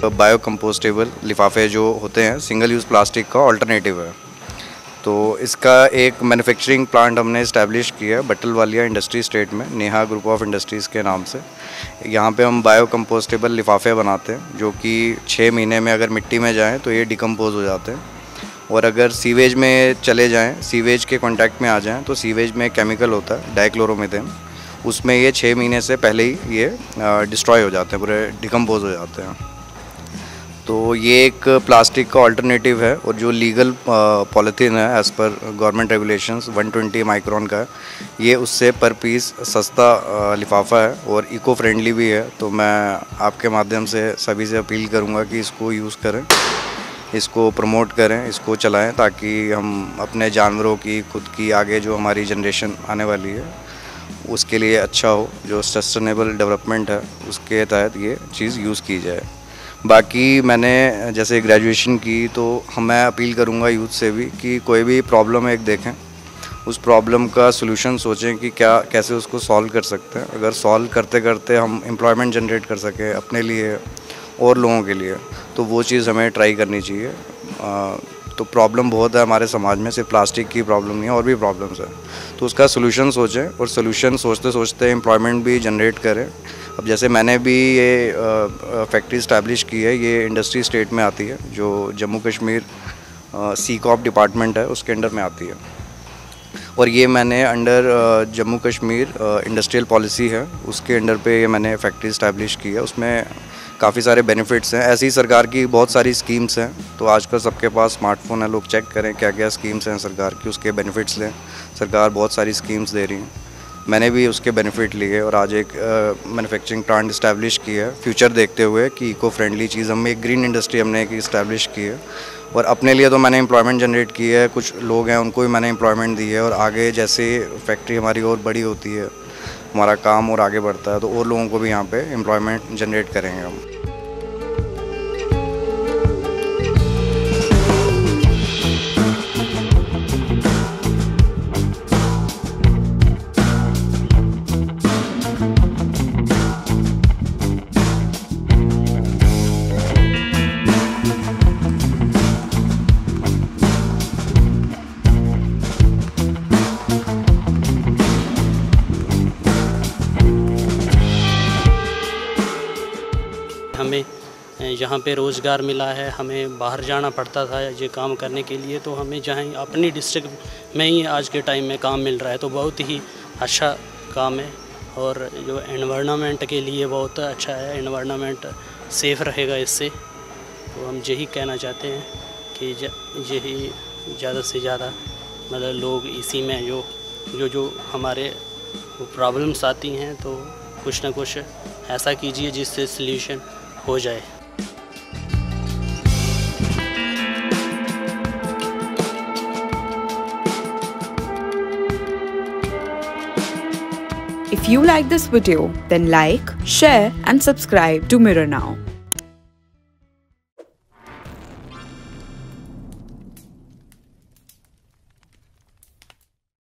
Bio compostable लिफाफे जो होते हैं सिंगल यूज़ प्लास्टिक का ऑल्टरनेटिव है। तो इसका एक मैन्युफैक्चरिंग प्लांट हमने इस्टेब्लिश किया है बट्टलवालिया इंडस्ट्री स्टेट में, नेहा ग्रुप ऑफ इंडस्ट्रीज़ के नाम से। यहाँ पे हम बायो कंपोस्टेबल लिफाफे बनाते हैं जो कि 6 महीने में अगर मिट्टी में जाएँ तो ये डिकम्पोज हो जाते हैं, और अगर सीवेज में चले जाएँ, सीवेज के कांटेक्ट में आ जाएँ तो सीवेज में केमिकल होता है डाइक्लोरोमीथेन, उसमें ये 6 महीने से पहले ही ये डिस्ट्रॉय हो जाते हैं, पूरे डिकम्पोज हो जाते हैं। तो ये एक प्लास्टिक का अल्टरनेटिव है, और जो लीगल पॉलीथीन है as per government regulations 120 micron का है, ये उससे पर पीस सस्ता लिफाफा है और इको फ्रेंडली भी है। तो मैं आपके माध्यम से सभी से अपील करूँगा कि इसको यूज़ करें, इसको प्रमोट करें, इसको चलाएं, ताकि हम अपने जानवरों की, खुद की, आगे जो हमारी जनरेशन आने वाली है उसके लिए अच्छा हो। जो सस्टेनेबल डेवलपमेंट है उसके तहत ये चीज़ यूज़ की जाए। बाकी मैंने जैसे ग्रेजुएशन की, तो मैं अपील करूँगा यूथ से भी कि कोई भी प्रॉब्लम एक देखें, उस प्रॉब्लम का सॉल्यूशन सोचें कि क्या कैसे उसको सॉल्व कर सकते हैं। अगर सॉल्व करते करते हम एम्प्लॉयमेंट जनरेट कर सकें अपने लिए और लोगों के लिए, तो वो चीज़ हमें ट्राई करनी चाहिए। तो प्रॉब्लम बहुत है हमारे समाज में, सिर्फ प्लास्टिक की प्रॉब्लम नहीं है, और भी प्रॉब्लम्स है। तो उसका सॉल्यूशन सोचें, और सॉल्यूशन सोचते सोचते एम्प्लॉयमेंट भी जनरेट करें। अब जैसे मैंने भी ये फैक्ट्री इस्टेब्लिश की है, ये इंडस्ट्री स्टेट में आती है, जो जम्मू कश्मीर सीकॉप डिपार्टमेंट है उसके अंडर में आती है, और ये मैंने under Jammu Kashmir industrial policy है उसके अंडर पे ये मैंने फैक्ट्री इस्टेब्लिश की है। उसमें काफ़ी सारे बेनिफिट्स हैं, ऐसी सरकार की बहुत सारी स्कीम्स हैं। तो आजकल सबके पास स्मार्टफोन है, लोग चेक करें क्या क्या स्कीम्स हैं सरकार की, उसके बेनिफिट्स लें। सरकार बहुत सारी स्कीम्स दे रही हैं, मैंने भी उसके बेनिफिट लिए और आज एक मैन्युफैक्चरिंग प्लांट इस्टेब्लिश की है, फ्यूचर देखते हुए कि इको फ्रेंडली चीज़, हम एक ग्रीन इंडस्ट्री हमने एक इस्टेब्लिश की है। और अपने लिए तो मैंने एम्प्लॉयमेंट जनरेट की है, कुछ लोग हैं उनको भी मैंने एम्प्लॉयमेंट दी है, और आगे जैसे फैक्ट्री हमारी और बड़ी होती है, हमारा काम और आगे बढ़ता है, तो और लोगों को भी यहाँ पे एम्प्लॉयमेंट जनरेट करेंगे हम। हमें यहाँ पे रोज़गार मिला है, हमें बाहर जाना पड़ता था ये काम करने के लिए, तो हमें जहाँ अपनी डिस्ट्रिक्ट में ही आज के टाइम में काम मिल रहा है, तो बहुत ही अच्छा काम है। और जो एनवायरनमेंट के लिए बहुत अच्छा है, एनवायरनमेंट सेफ़ रहेगा इससे। तो हम यही कहना चाहते हैं कि यही ज़्यादा से ज़्यादा मतलब लोग इसी में जो हमारे प्रॉब्लम्स आती हैं, तो कुछ ना कुछ ऐसा कीजिए जिससे सल्यूशन हो जाए। If you like this video, then like, share and subscribe to Mirror Now.